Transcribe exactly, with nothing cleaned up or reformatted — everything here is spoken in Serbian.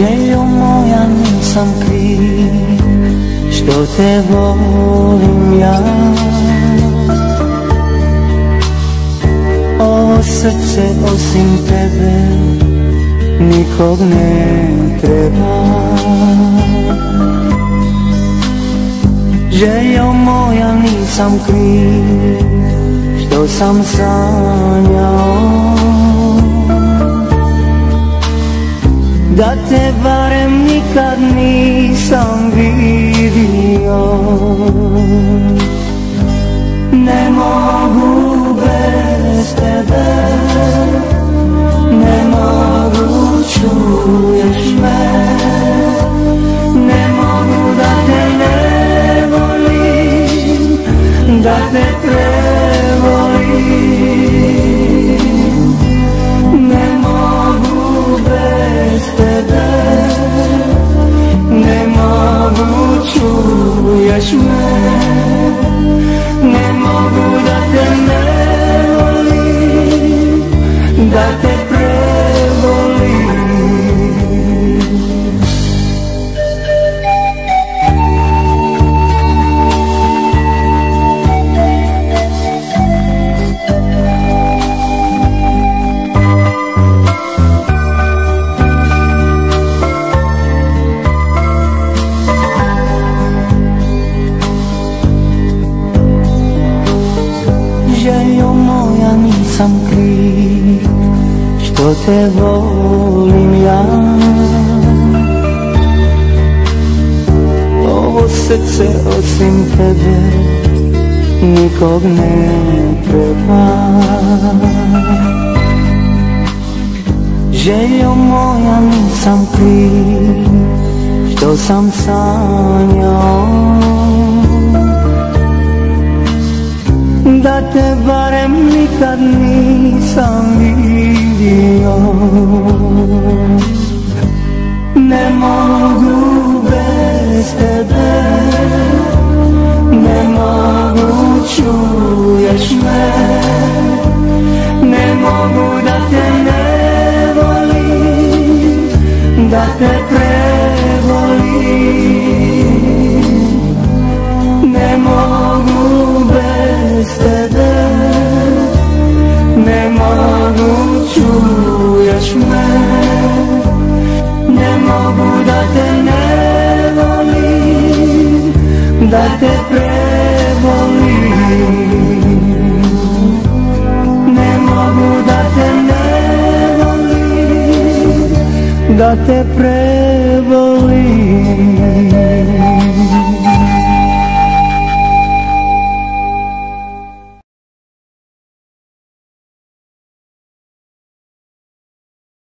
Željo moja nisam kriv što te volim ja. Ovo srce osim tebe nikog ne treba. Željo moja nisam kriv što sam sanjao da te barem nikad nisam vidio. Ne mogu bez tebe, ne mogu, čuješ me. Ne mogu da te ne volim, da te prevolim. Ne mogu bez tebe, ne mogu, čuješ me. Ne mogu da te ne volim, da te prevolim. Željo moja nisam kriv što te volim ja. Ovo srce osim tebe nikog ne treba. Željo moja nisam kriv što sam sanjao da te barem nikad nisam vidio. Ne mogu bez tebe, ne mogu, čuješ me. Ne mogu da te ne volim, da te prevolim. Ne mogu bez tebe, ne mogu, čuješ me. Ne mogu da te ne volim, da te prevolim. Ne mogu da te ne volim, da te prevolim.